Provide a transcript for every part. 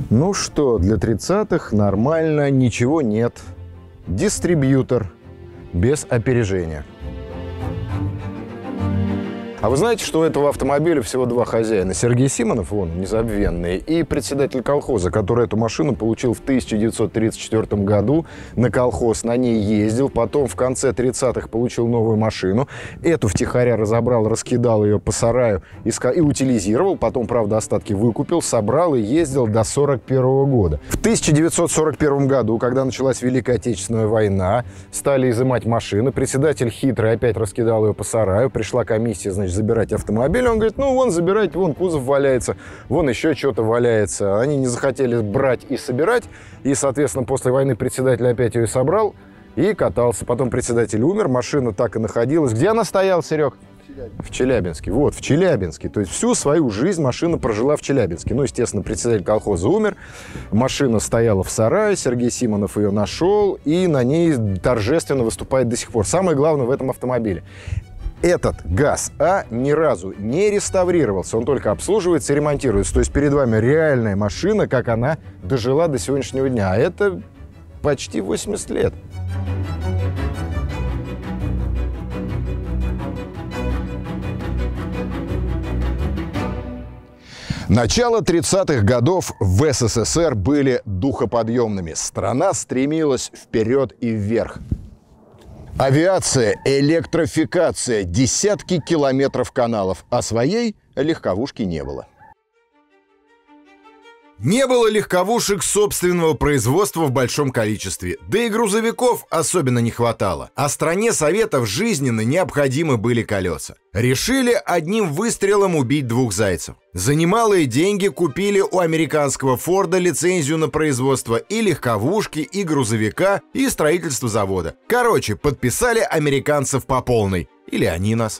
Ну что, для 30-х нормально, ничего нет. Дистрибьютор без опережения. А вы знаете, что у этого автомобиля всего два хозяина? Сергей Симонов, вон, незабвенный, и председатель колхоза, который эту машину получил в 1934 году на колхоз, на ней ездил, потом в конце 30-х получил новую машину, эту втихаря разобрал, раскидал ее по сараю и утилизировал, потом, правда, остатки выкупил, собрал и ездил до 1941 года. В 1941 году, когда началась Великая Отечественная война, стали изымать машины, председатель хитрый опять раскидал ее по сараю, пришла комиссия, значит, забирать автомобиль. Он говорит, ну, вон, забирайте, вон кузов валяется, вон еще что-то валяется. Они не захотели брать и собирать, и, соответственно, после войны председатель опять ее собрал и катался. Потом председатель умер, машина так и находилась. Где она стояла, Серег? В Челябинске. Вот, в Челябинске. То есть всю свою жизнь машина прожила в Челябинске. Ну, естественно, председатель колхоза умер, машина стояла в сарае, Сергей Симонов ее нашел, и на ней торжественно выступает до сих пор. Самое главное в этом автомобиле: этот ГАЗ-А ни разу не реставрировался, он только обслуживается и ремонтируется. То есть перед вами реальная машина, как она дожила до сегодняшнего дня. А это почти 80 лет. Начало 30-х годов в СССР были духоподъемными. Страна стремилась вперед и вверх. Авиация, электрификация, десятки километров каналов, а своей легковушки не было. Не было легковушек собственного производства в большом количестве, да и грузовиков особенно не хватало. А стране Советов жизненно необходимы были колеса. Решили одним выстрелом убить двух зайцев. За немалые деньги купили у американского Форда лицензию на производство и легковушки, и грузовика, и строительство завода. Короче, подписали американцев по полной. Или они нас.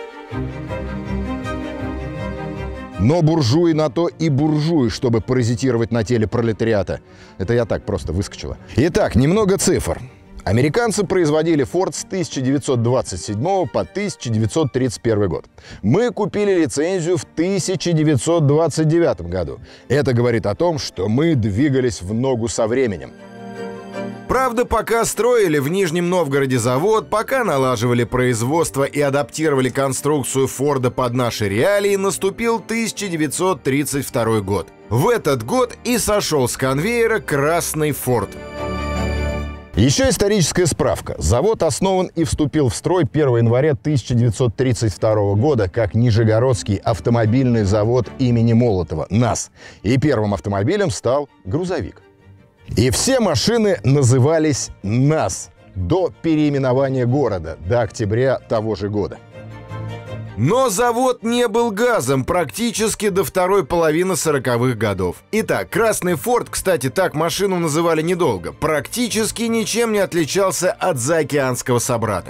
Но буржуи на то и буржуи, чтобы паразитировать на теле пролетариата. Это я так просто выскочила. Итак, немного цифр. Американцы производили Ford с 1927 по 1931 год. Мы купили лицензию в 1929 году. Это говорит о том, что мы двигались в ногу со временем. Правда, пока строили в Нижнем Новгороде завод, пока налаживали производство и адаптировали конструкцию Форда под наши реалии, наступил 1932 год. В этот год и сошел с конвейера красный Форд. Еще историческая справка. Завод основан и вступил в строй 1 января 1932 года как Нижегородский автомобильный завод имени Молотова, НАЗ. И первым автомобилем стал грузовик. И все машины назывались НАЗ до переименования города, до октября того же года. Но завод не был газом практически до второй половины 40-х годов. Итак, красный Форд, кстати, так машину называли недолго, практически ничем не отличался от заокеанского собрата.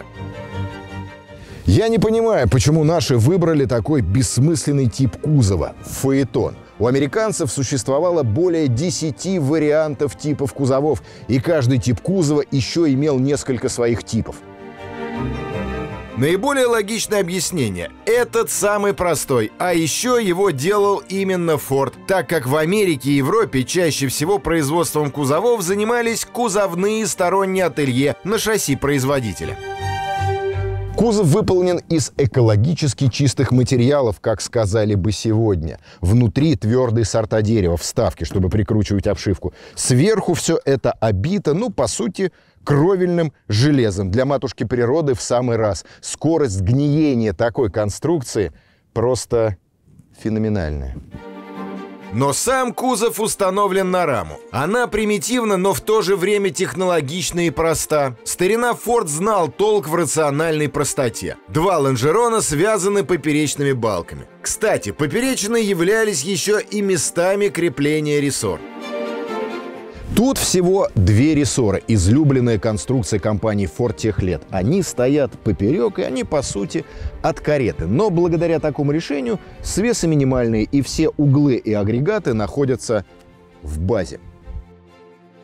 Я не понимаю, почему наши выбрали такой бессмысленный тип кузова – фаэтон. У американцев существовало более 10 вариантов типов кузовов, и каждый тип кузова еще имел несколько своих типов. Наиболее логичное объяснение – этот самый простой, а еще его делал именно Ford, так как в Америке и Европе чаще всего производством кузовов занимались кузовные сторонние ателье на шасси производителя. Кузов выполнен из экологически чистых материалов, как сказали бы сегодня. Внутри твердые сорта дерева, вставки, чтобы прикручивать обшивку. Сверху все это обито, ну, по сути, кровельным железом. Для матушки природы в самый раз. Скорость гниения такой конструкции просто феноменальная. Но сам кузов установлен на раму. Она примитивна, но в то же время технологична и проста. Старина Форд знал толк в рациональной простоте. Два лонжерона связаны поперечными балками. Кстати, поперечные являлись еще и местами крепления рессор. Тут всего две рессора, излюбленная конструкция компании Ford тех лет. Они стоят поперек, и они, по сути, от кареты. Но благодаря такому решению свесы минимальные, и все углы и агрегаты находятся в базе.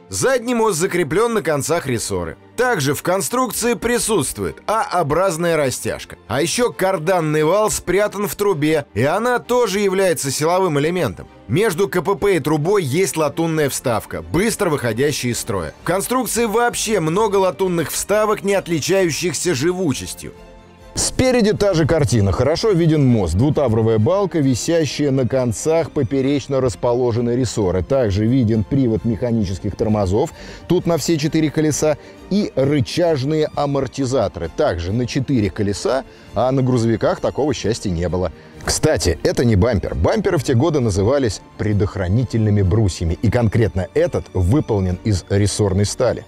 Задний мост закреплен на концах рессоры. Также в конструкции присутствует А-образная растяжка. А еще карданный вал спрятан в трубе, и она тоже является силовым элементом. Между КПП и трубой есть латунная вставка, быстро выходящая из строя. В конструкции вообще много латунных вставок, не отличающихся живучестью. Спереди та же картина. Хорошо виден мост, двутавровая балка, висящая на концах поперечно расположенной рессоры. Также виден привод механических тормозов, тут на все 4 колеса, и рычажные амортизаторы. Также на 4 колеса, а на грузовиках такого счастья не было. Кстати, это не бампер. Бамперы в те годы назывались предохранительными брусьями, и конкретно этот выполнен из рессорной стали.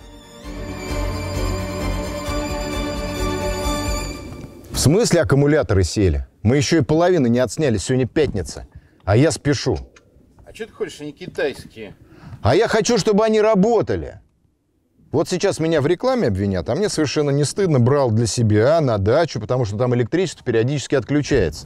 В смысле аккумуляторы сели? Мы еще и половины не отсняли, сегодня пятница. А я спешу. А что ты хочешь, они китайские? А я хочу, чтобы они работали. Вот сейчас меня в рекламе обвинят, а мне совершенно не стыдно. Брал для себя на дачу, потому что там электричество периодически отключается.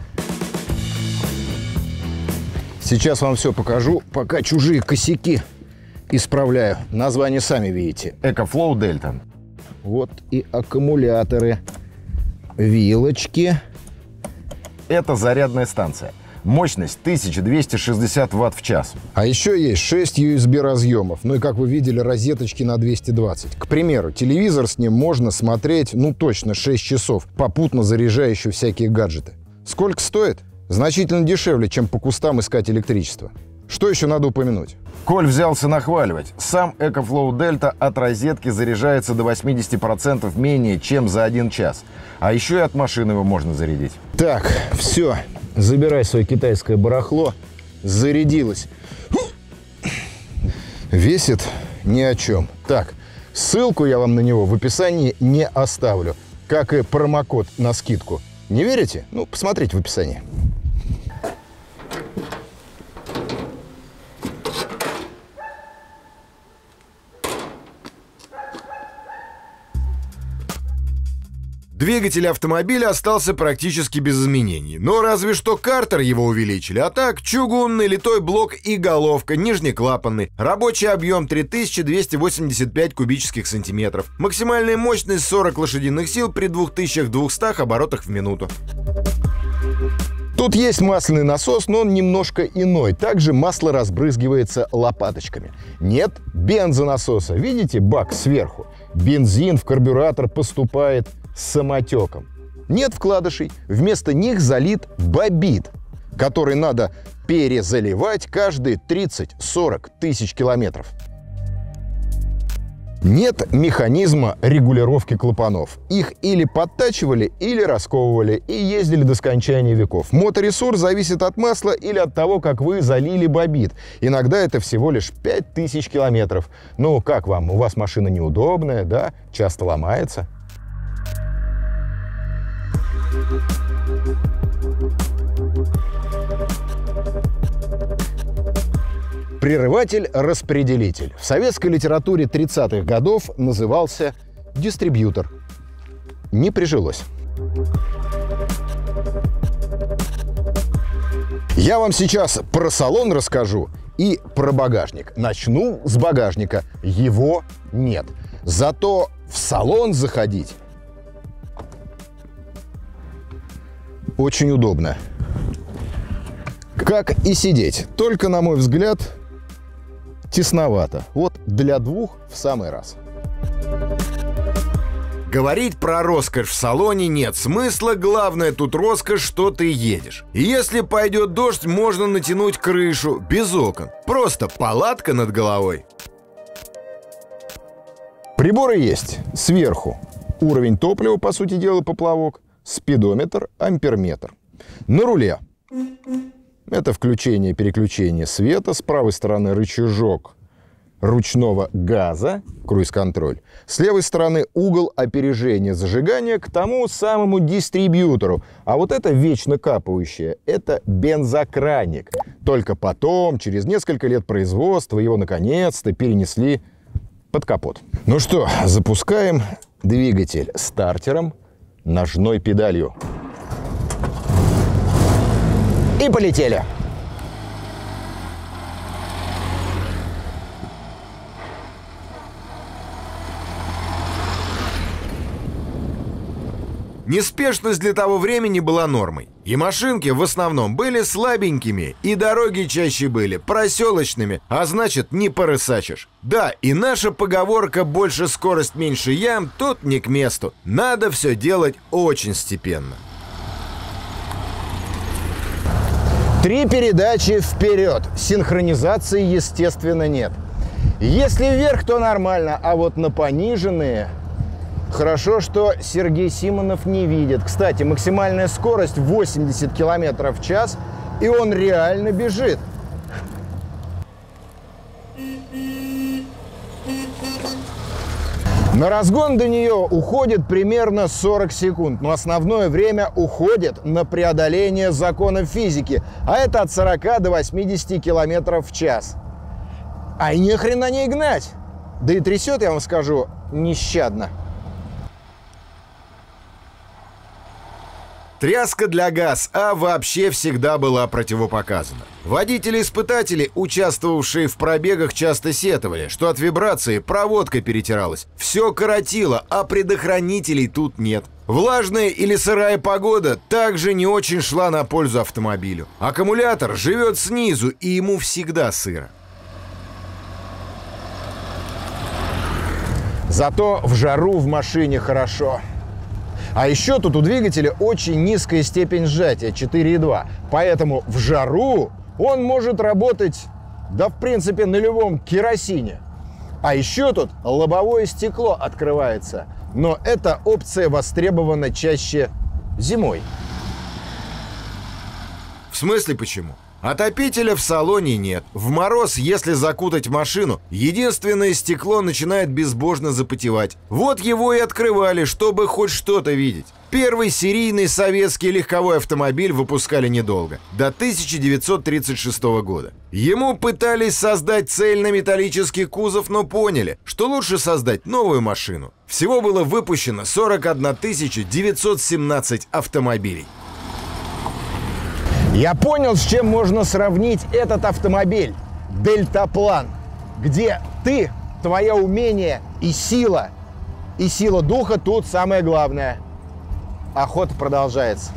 Сейчас вам все покажу, пока чужие косяки исправляю. Название сами видите. EcoFlow Delta. Вот и аккумуляторы. Вилочки. Это зарядная станция. Мощность 1260 Вт в час. А еще есть 6 USB разъемов. Ну и, как вы видели, розеточки на 220. К примеру, телевизор с ним можно смотреть, ну точно, 6 часов, попутно заряжая еще всякие гаджеты. Сколько стоит? Значительно дешевле, чем по кустам искать электричество. Что еще надо упомянуть? Коль взялся нахваливать, сам EcoFlow Delta от розетки заряжается до 80% менее, чем за 1 час. А еще и от машины его можно зарядить. Так, все. Забирай свое китайское барахло. Зарядилось. Весит ни о чем. Так, ссылку я вам на него в описании не оставлю. Как и промокод на скидку. Не верите? Ну, посмотрите в описании. Двигатель автомобиля остался практически без изменений, но разве что картер его увеличили, а так чугунный литой блок и головка, нижнеклапанный, рабочий объем 3285 кубических сантиметров, максимальная мощность 40 лошадиных сил при 2200 оборотах в минуту. Тут есть масляный насос, но он немножко иной. Также масло разбрызгивается лопаточками. Нет бензонасоса. Видите бак сверху? Бензин в карбюратор поступает самотеком. Нет вкладышей. Вместо них залит бобит, который надо перезаливать каждые 30-40 тысяч километров. Нет механизма регулировки клапанов. Их или подтачивали, или расковывали, и ездили до скончания веков. Моторесурс зависит от масла или от того, как вы залили бобит. Иногда это всего лишь 5000 километров. Ну, как вам? У вас машина неудобная, да? Часто ломается. Прерыватель-распределитель. В советской литературе 30-х годов назывался дистрибьютор. Не прижилось. Я вам сейчас про салон расскажу и про багажник. Начну с багажника. Его нет. Зато в салон заходить очень удобно. Как и сидеть. Только, на мой взгляд, тесновато. Вот для двух в самый раз. Говорить про роскошь в салоне нет смысла, главное тут роскошь, что ты едешь. И если пойдет дождь, можно натянуть крышу, без окон. Просто палатка над головой. Приборы есть. Сверху уровень топлива, по сути дела, поплавок, спидометр, амперметр. На руле это включение-переключение света, с правой стороны рычажок ручного газа, круиз-контроль, с левой стороны угол опережения зажигания к тому самому дистрибьютору. А вот это вечно капающее, это бензокраник. Только потом, через несколько лет производства, его наконец-то перенесли под капот. Ну что, запускаем двигатель стартером, ножной педалью. И полетели. Неспешность для того времени была нормой. И машинки в основном были слабенькими, и дороги чаще были проселочными, а значит, не порысачишь. Да, и наша поговорка «больше скорость, меньше ям» тут не к месту. Надо все делать очень степенно. 3 передачи вперед. Синхронизации, естественно, нет. Если вверх, то нормально, а вот на пониженные... Хорошо, что Сергей Симонов не видит. Кстати, максимальная скорость 80 км в час, и он реально бежит. На разгон до нее уходит примерно 40 секунд, но основное время уходит на преодоление законов физики, а это от 40 до 80 км в час. А и ни хрена не гнать. Да и трясет, я вам скажу, нещадно. Тряска для ГАЗ-А вообще всегда была противопоказана. Водители-испытатели, участвовавшие в пробегах, часто сетовали, что от вибрации проводка перетиралась. Все коротило, а предохранителей тут нет. Влажная или сырая погода также не очень шла на пользу автомобилю. Аккумулятор живет снизу, и ему всегда сыро. Зато в жару в машине хорошо. А еще тут у двигателя очень низкая степень сжатия, 4,2. Поэтому в жару он может работать, да в принципе, на любом керосине. А еще тут лобовое стекло открывается. Но эта опция востребована чаще зимой. В смысле почему? Отопителя в салоне нет. В мороз, если закутать машину, единственное стекло начинает безбожно запотевать. Вот его и открывали, чтобы хоть что-то видеть. Первый серийный советский легковой автомобиль выпускали недолго, до 1936 года. Ему пытались создать цельнометаллический кузов, но поняли, что лучше создать новую машину. Всего было выпущено 41 917 автомобилей. Я понял, с чем можно сравнить этот автомобиль. Дельтаплан, где ты, твое умение и сила духа тут самое главное. Охота продолжается.